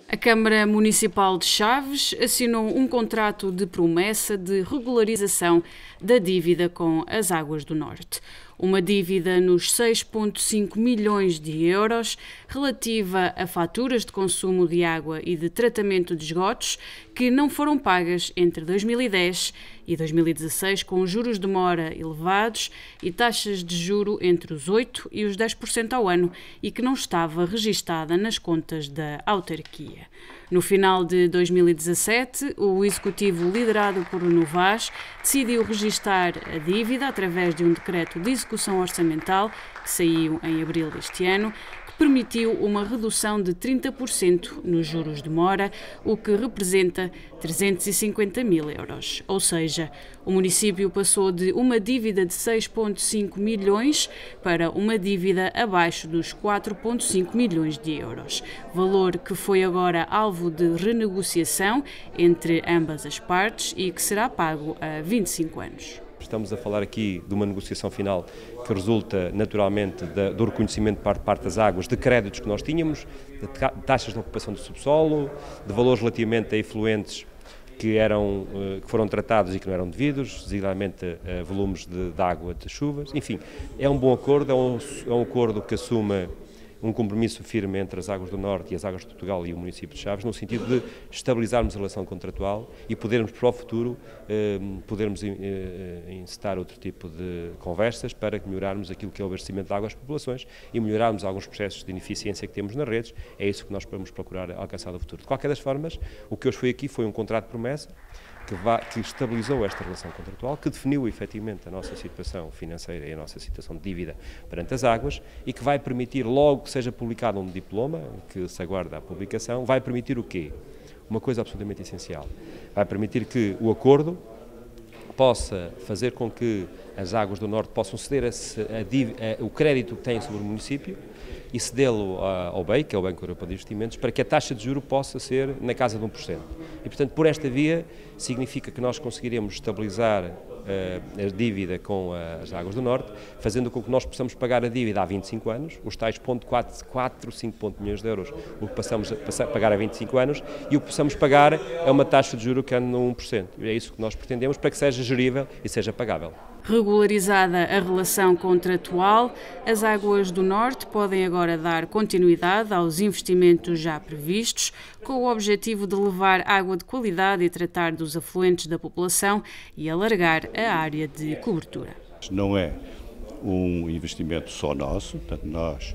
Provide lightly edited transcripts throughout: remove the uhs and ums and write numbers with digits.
A Câmara Municipal de Chaves assinou um contrato de promessa de regularização da dívida com as Águas do Norte. Uma dívida nos 6,5 milhões de euros relativa a faturas de consumo de água e de tratamento de esgotos que não foram pagas entre 2010 e 2016 com juros de mora elevados e taxas de juro entre os 8% e os 10% ao ano e que não estava registada nas contas da autarquia. No final de 2017, o Executivo, liderado por Nuno Vaz, decidiu registar a dívida através de um decreto de execução orçamental que saiu em abril deste ano, que permitiu uma redução de 30% nos juros de mora, o que representa 350 mil euros. Ou seja, o município passou de uma dívida de 6,5 milhões para uma dívida abaixo dos 4,5 milhões de euros, valor que foi agora alvo de renegociação entre ambas as partes e que será pago a 25 anos. Estamos a falar aqui de uma negociação final que resulta naturalmente do reconhecimento por parte das águas de créditos que nós tínhamos, de taxas de ocupação do subsolo, de valores relativamente a efluentes que foram tratados e que não eram devidos, designadamente volumes de água de chuvas. Enfim, é um bom acordo, é um acordo que assume um compromisso firme entre as Águas do Norte e as Águas de Portugal e o município de Chaves, no sentido de estabilizarmos a relação contratual e podermos, para o futuro, encetar outro tipo de conversas para melhorarmos aquilo que é o abastecimento de água às populações e melhorarmos alguns processos de ineficiência que temos nas redes. É isso que nós vamos procurar alcançar no futuro. De qualquer das formas, o que hoje foi aqui foi um contrato de promessa que estabilizou esta relação contratual, que definiu efetivamente a nossa situação financeira e a nossa situação de dívida perante as águas e que vai permitir, logo que seja publicado um diploma, que se aguarda a publicação, vai permitir o quê? Uma coisa absolutamente essencial. Vai permitir que o acordo possa fazer com que as Águas do Norte possam ceder o crédito que têm sobre o município e cedê-lo ao BEI, que é o Banco Europeu de Investimentos, para que a taxa de juro possa ser na casa de 1%. E, portanto, por esta via, significa que nós conseguiremos estabilizar a dívida com as Águas do Norte, fazendo com que nós possamos pagar a dívida há 25 anos, os tais 5 milhões de euros, o que passamos a pagar há 25 anos, e o que possamos pagar é uma taxa de juro que anda no 1%. E é isso que nós pretendemos para que seja gerível e seja pagável. Regularizada a relação contratual, as Águas do Norte podem agora dar continuidade aos investimentos já previstos, com o objetivo de levar água de qualidade e tratar dos afluentes da população e alargar a área de cobertura. Não é um investimento só nosso, portanto nós,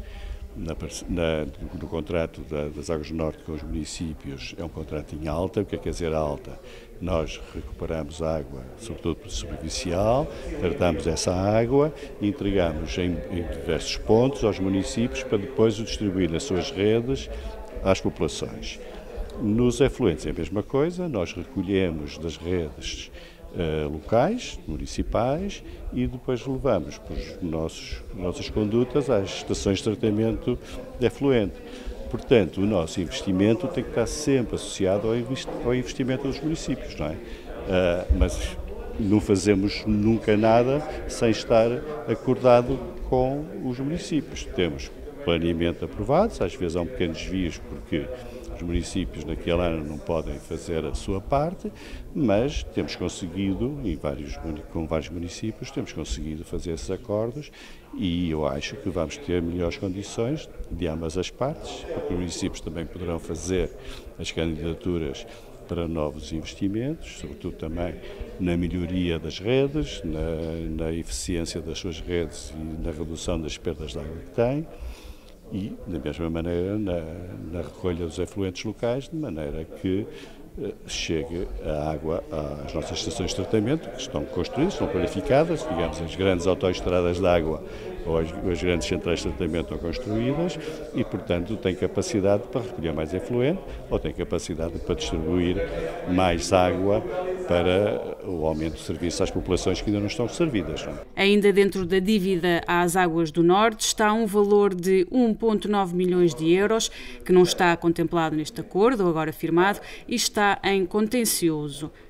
no contrato das Águas do Norte com os municípios, é um contrato em alta. O que quer dizer alta? Nós recuperamos água, sobretudo superficial, tratamos essa água e entregamos em diversos pontos aos municípios para depois o distribuir nas suas redes às populações. Nos efluentes é a mesma coisa, nós recolhemos das redes locais, municipais, e depois levamos por nossas condutas às estações de tratamento de efluente. Portanto, o nosso investimento tem que estar sempre associado ao investimento dos municípios, não é? Mas não fazemos nunca nada sem estar acordado com os municípios. Temos planeamento aprovados, às vezes há um pequeno desvios porque os municípios naquele ano não podem fazer a sua parte, mas temos conseguido, com vários municípios, temos conseguido fazer esses acordos e eu acho que vamos ter melhores condições de ambas as partes, porque os municípios também poderão fazer as candidaturas para novos investimentos, sobretudo também na melhoria das redes, na eficiência das suas redes e na redução das perdas de água que têm. E, da mesma maneira, na recolha dos efluentes locais, de maneira que chegue a água às nossas estações de tratamento, que estão construídas, estão planificadas, digamos, as grandes autoestradas de água ou as grandes centrais de tratamento estão construídas e, portanto, tem capacidade para recolher mais efluente ou tem capacidade para distribuir mais água para o aumento de serviço às populações que ainda não estão servidas. Ainda dentro da dívida às Águas do Norte está um valor de 1,9 milhões de euros, que não está contemplado neste acordo, agora firmado, e está em contencioso.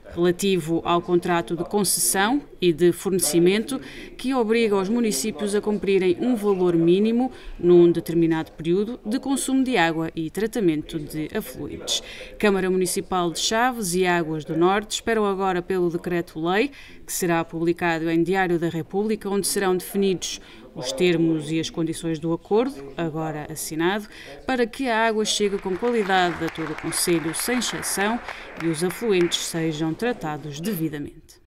relativo ao contrato de concessão e de fornecimento, que obriga os municípios a cumprirem um valor mínimo, num determinado período, de consumo de água e tratamento de afluentes. Câmara Municipal de Chaves e Águas do Norte esperam agora pelo decreto-lei, que será publicado em Diário da República, onde serão definidos os termos e as condições do acordo, agora assinado, para que a água chegue com qualidade a todo o concelho, sem exceção, e os afluentes sejam tratados devidamente.